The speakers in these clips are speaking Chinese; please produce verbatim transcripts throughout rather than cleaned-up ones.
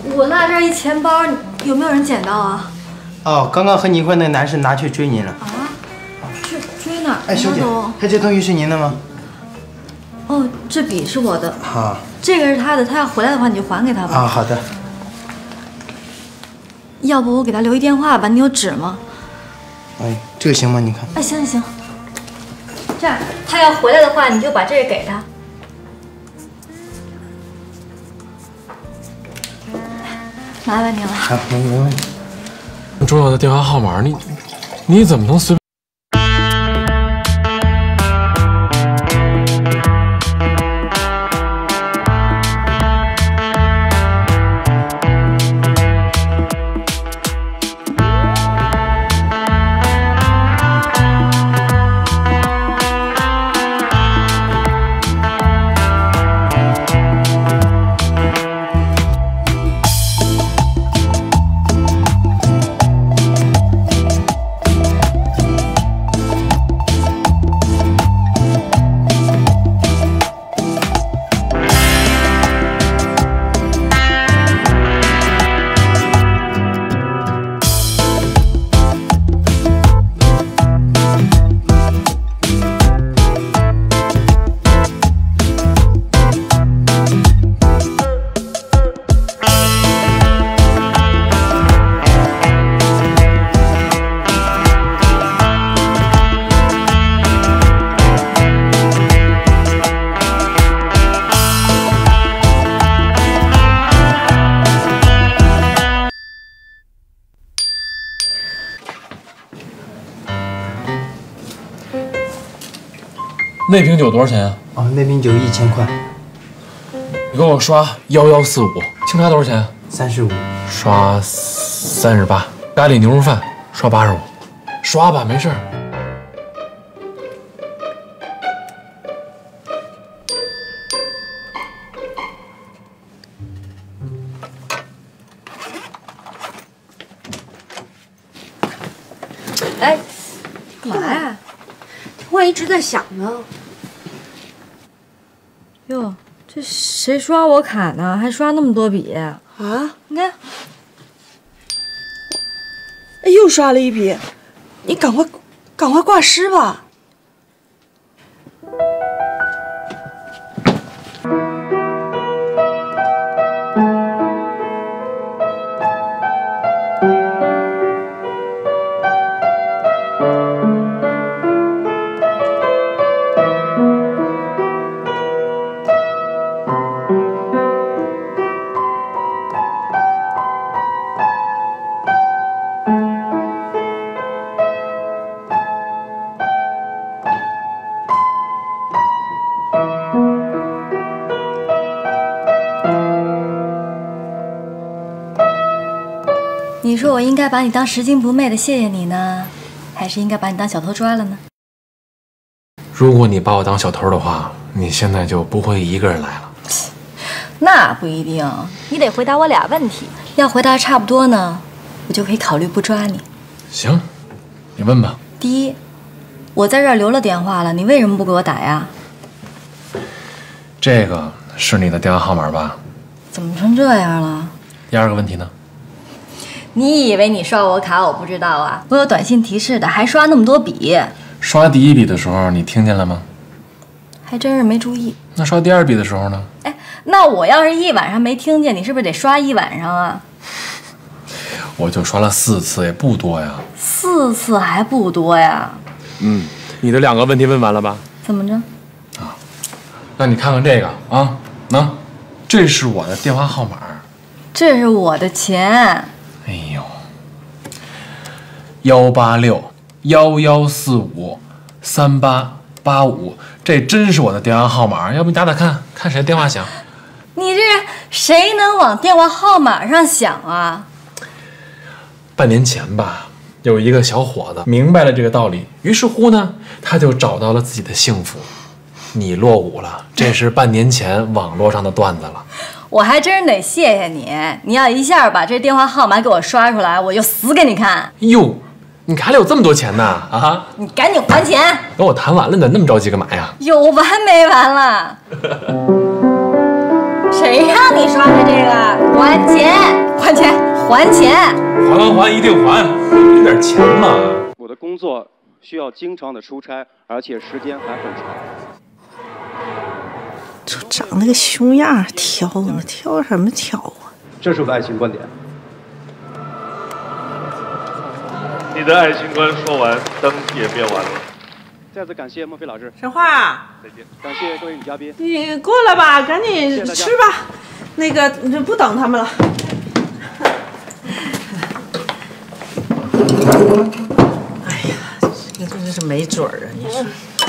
我落这儿一钱包，有没有人捡到啊？ 哦，刚刚和你一块那男士拿去追您了。 啊？追追哪儿？ 哎，小姐，哎，这东西是您的吗？ 哦，这笔是我的。 好。 这个是他的，他要回来的话你就还给他吧。 啊，好的。 要不我给他留一电话吧？你有纸吗？ 哎，这个行吗？你看。 哎，行行行。这样，他要回来的话，你就把这个给他。麻烦您了。 好，没没问题。 重要的电话号码，你你怎么能随便？那瓶酒多少钱啊？ 哦，那瓶酒一千块。 你给我刷幺幺四五，清茶多少钱？ 三十五。 刷三十八。咖喱牛肉饭刷八十五。刷吧，没事。 哎，干嘛呀？ 我一直在想呢。 哟，这谁刷我卡呢？还刷那么多笔啊？你看， 哎，又刷了一笔，你赶快，赶快挂失吧。 你说我应该把你当拾金不昧的谢谢你呢，还是应该把你当小偷抓了呢？ 如果你把我当小偷的话，你现在就不会一个人来了。 那不一定，你得回答我俩问题。要回答差不多呢，我就可以考虑不抓你。 行，你问吧。 第一，我在这儿留了电话了，你为什么不给我打呀？ 这个是你的电话号码吧？ 怎么成这样了？ 第二个问题呢？ 你以为你刷我卡我不知道啊？我有短信提示的，还刷那么多笔。 刷第一笔的时候你听见了吗？ 还真是没注意。 那刷第二笔的时候呢？ 哎，那我要是一晚上没听见，你是不是得刷一晚上啊？ 我就刷了四次，也不多呀。 四次还不多呀？ 嗯，你的两个问题问完了吧？ 怎么着？ 啊，那你看看这个啊，能，这是我的电话号码。 这是我的钱。 哎呦，幺八六幺幺四五三八八五，这真是我的电话号码。要不你打打看，看谁电话响？ 你这谁能往电话号码上想啊？ 半年前吧，有一个小伙子明白了这个道理，于是乎呢，他就找到了自己的幸福。你落伍了，这是半年前网络上的段子了。 我还真得谢谢你，你要一下把这电话号码给我刷出来，我就死给你看。 哟，你卡里有这么多钱呢？啊！ 你赶紧还钱！ 等我谈完了呢，那么着急干嘛呀？ 有完没完了？谁让你刷的这个？还钱！ 还钱。 还还还，一定还，给点钱嘛。 我的工作需要经常的出差，而且时间还很长。 就长那个熊样，挑呢，挑什么挑啊？ 这是我的爱情观点。 你的爱情观说完，灯也灭完了。 再次感谢孟非老师。 沈华， 再见。感谢各位女嘉宾。 你过来吧，赶紧吃吧。那个，你不等他们了。哎呀，这个真是没准儿啊！你说。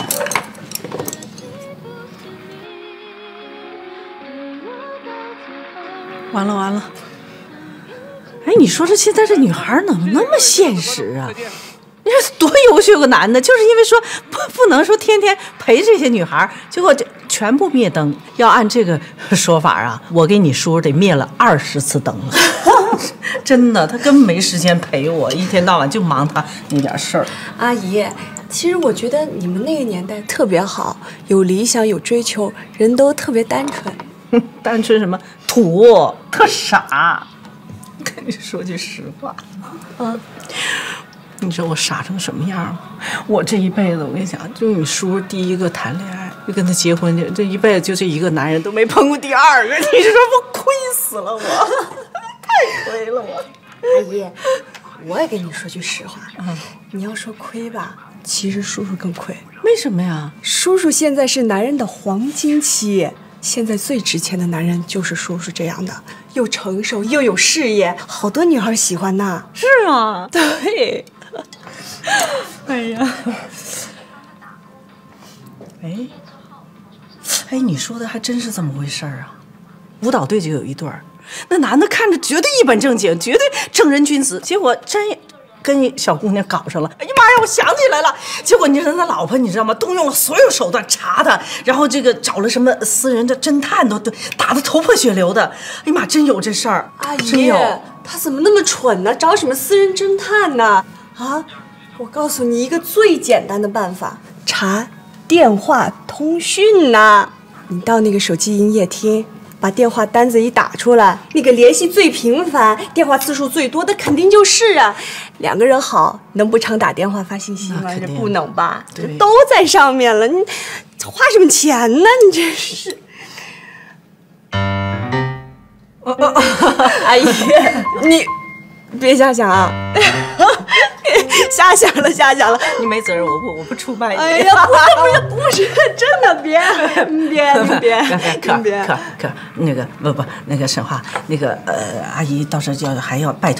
完了完了！哎，你说这现在这女孩怎么那么现实啊？你说多优秀个男的，就是因为说不不能说天天陪这些女孩，结果这全部灭灯。要按这个说法啊，我给你叔得灭了二十次灯了。真的，他根本没时间陪我，一天到晚就忙他那点事儿。 阿姨，其实我觉得你们那个年代特别好，有理想，有追求，人都特别单纯。 单纯什么土，特傻。跟你说句实话，嗯，你知道我傻成什么样吗？我这一辈子，我跟你讲，就你叔第一个谈恋爱，就跟他结婚去，这一辈子就这一个男人都没碰过第二个，你说我亏死了我，太亏了我。 阿姨，我也跟你说句实话，嗯，你要说亏吧，其实叔叔更亏。 为什么呀？ 叔叔现在是男人的黄金期。现在最值钱的男人就是叔叔这样的，又成熟又有事业，好多女孩喜欢呐。 是啊，对。哎呀，哎，哎，你说的还真是这么回事儿啊！舞蹈队就有一对儿，那男的看着绝对一本正经，绝对正人君子，结果真跟一小姑娘搞上了。哎呀妈呀，我想起来了，结果你知道他老婆你知道吗？动用了所有手段查他，然后这个找了什么私人的侦探都都打得头破血流的。哎呀妈，真有这事儿！ 阿姨，他怎么那么蠢呢？找什么私人侦探呢？啊，我告诉你一个最简单的办法，查电话通讯呐。你到那个手机营业厅，把电话单子一打出来，那个联系最频繁、电话次数最多的肯定就是啊。两个人好，能不常打电话发信息吗？这不能吧？这都在上面了，你花什么钱呢？你这是。阿姨，你别瞎想啊！瞎想了，瞎想了。 你没责任，我不，我不出卖你。 哎呀，不是，不是，不是，真的别，别，别， 可可可，那个不不，那个沈华，那个呃，阿姨到时候要还要拜托